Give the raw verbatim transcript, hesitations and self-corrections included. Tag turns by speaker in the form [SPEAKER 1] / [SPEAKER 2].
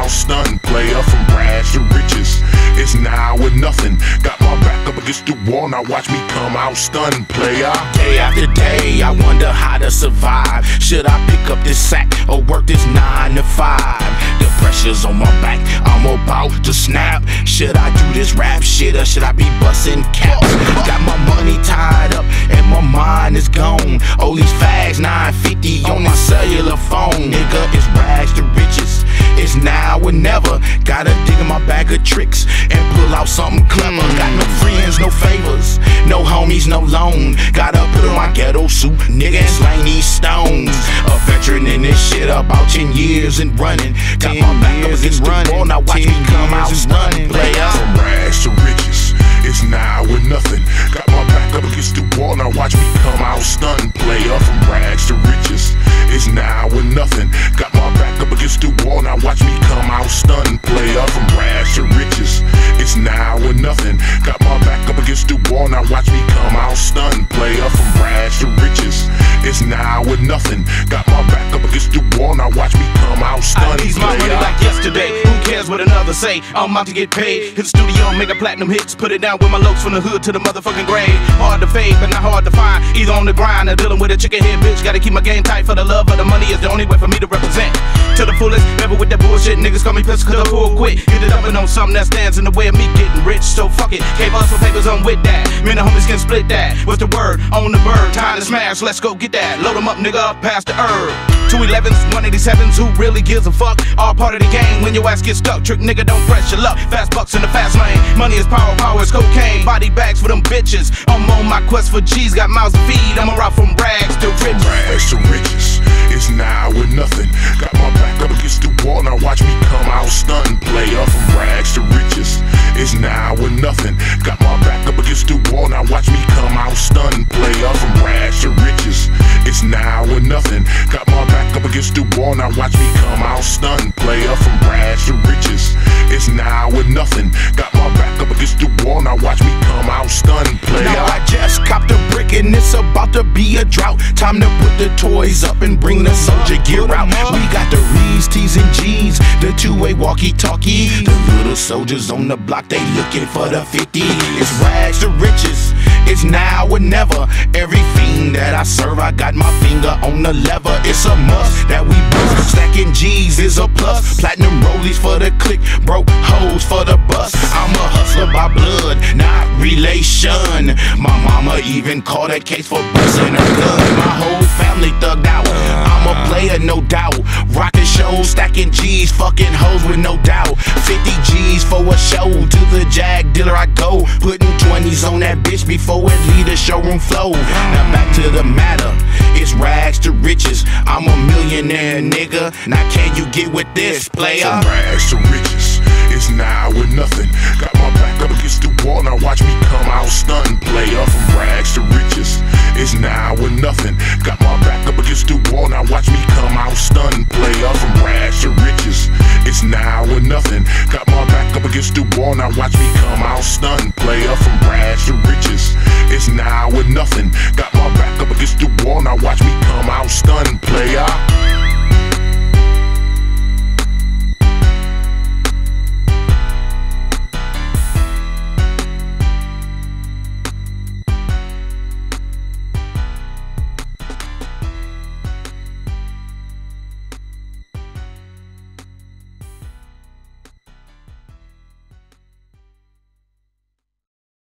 [SPEAKER 1] out stunned, player. From rags to riches, it's now or nothing. Got my back up against the wall, now watch me come out stunned, player.
[SPEAKER 2] Day after day, I wonder how to survive. Should I pick up this sack or work this nine to five? The pressure's on my back, I'm about to snap. Should I do this rap shit or should I be busting caps? Got my money tied up and my mind is gone. All these fags, nine fifty on my cellular phone. Nigga, it's rags to riches, it's now or never. Gotta dig in my bag of tricks and pull out something clever. Got no friends, no favors, no homies, no loan. Gotta put on my ghetto suit, nigga, and slang these stones. A veteran in this shit, about ten years and running. Got my back up against the wall, now watch me come out stunned, player.
[SPEAKER 1] From rags to riches, it's now or nothing. Got my back up against the wall, now watch me come out stunned, player. From rags to riches, it's now or nothing. Got my back up against the wall, now watch me come out stunned, player. From rags to riches, it's now or nothing. Got my back up against the wall, now watch me come out stunned, player. From rags to riches, it's now or nothing. Got my back up against the wall, now watch me come out stunned,
[SPEAKER 3] I needs my money like yesterday. Who cares what another say? I'm out to get paid. Hit the studio, make a platinum hits. Put it down with my looks from the hood to the motherfucking grave. Hard to fade, but not hard to find. Either on the grind or dealing with a chicken head bitch. Gotta keep my game tight for the love of the money is the only way for me to represent. To the fullest, never with that bullshit. Niggas call me pistol cause I pull quick. Get it up and on something that stands in the way of me getting rich. So fuck it, gave us for papers, I'm with that. Me and the homies can split that. What's the word? On the bird, time to smash, let's go get that. Load them up, nigga, up past the herb. two elevens, one eighty-sevens, who really gives a fuck? All part of the game when your ass gets stuck. Trick nigga, don't press your luck. Fast bucks in the fast lane. Money is power, power is cocaine. Body bags for them bitches. I'm on my quest for G's, got mouths to feed. I'm a route from rags to riches.
[SPEAKER 1] Rags to riches, it's now or nothing. Got my back up against the wall, now watch me come out stunned, player. From rags to riches, it's now or nothing. Got my back up against the wall, now watch me come out stunned, player. From rags to riches, it's now or nothing. Got my back up against the wall, now watch me come out stunned, player. From rags to riches, it's now or nothing. Got my back up against the wall, now watch me come out stunned, player.
[SPEAKER 2] Now I just copped a brick and it's about to be a drought. Time to put the toys up and bring the soldier gear out. We got the Rees, T's and G's, the two-way walkie-talkie. The little soldiers on the block, they looking for the fifty. It's rags to riches, it's now or never. Everything that I serve, I got my finger on the lever. It's a must that we bust. Stacking G's is a plus. Platinum rollies for the click, broke hoes for the bus. I'm a hustler by blood, not relation. My mama even called a case for busting her gun. My whole family thugged out, I'm a player, no doubt. Rockin' shows, stacking G's, fucking hoes with no doubt. Fifty G's for a show, to the jag dealer I go. Putting twenties on that bitch before it leave the showroom flow. Now back to the matter, it's rags to riches. I'm a millionaire, nigga. Now can you get with this, player?
[SPEAKER 1] From rags to riches, it's now or nothing. Got my back up against the wall, now watch me come out stunned, player. From rags to riches, it's now or nothing. Got my back up against the wall, now watch me come out stunned, player. From rags to riches, it's now or nothing. Got my back up against the wall, now watch me come out stunned.